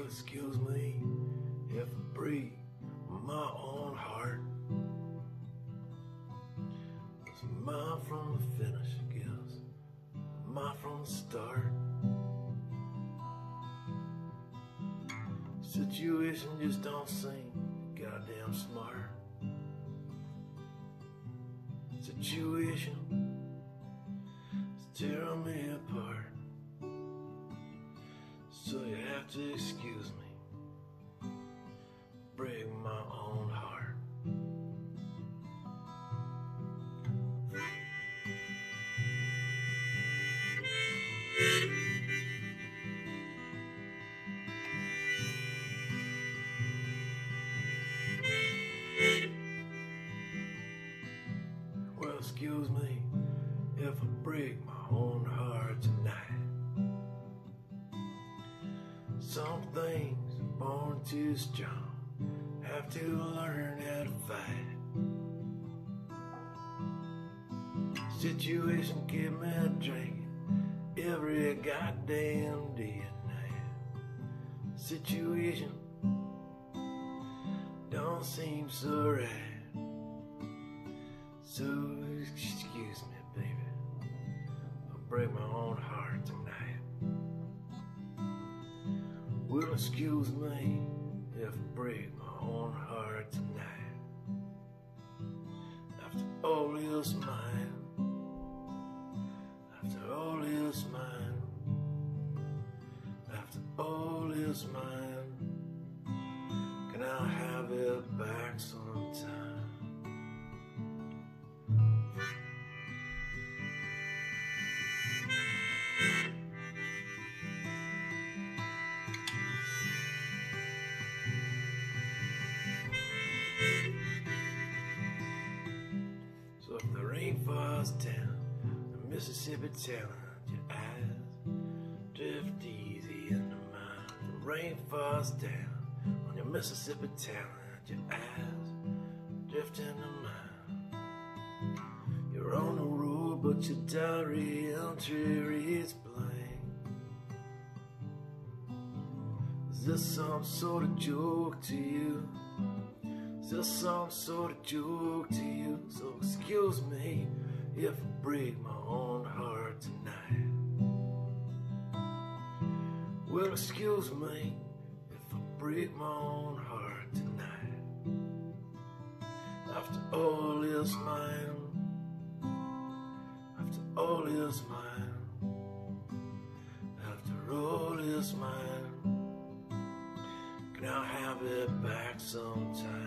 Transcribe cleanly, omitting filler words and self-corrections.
Well, excuse me if I break my own heart. It's mine from the finish, I guess. Mine from the start. Situation just don't seem goddamn smart. Situation is tearing me apart. So you have to excuse me. Break my own heart. Well, excuse me if I break my own heart tonight. Some things born too strong have to learn how to fight. Situation keep me drinking every goddamn day and night. Situation don't seem so right. So excuse me, baby, I'll break my own heart tonight. Well, excuse me if I break my own heart tonight. After all is mine, after all is mine, after all is mine, can I have it back sometime? So if the rain falls down the Mississippi town, your eyes drift easy into mine. The rain falls down on your Mississippi town, your eyes drift into mine. You're on the road, but your diary entry reads blank. Is this some sort of joke to you? Is this some sort of joke to you? So excuse me if I break my own heart tonight. Well, excuse me if I break my own heart tonight. After all is mine, after all is mine, after all is mine, can I have it back sometime?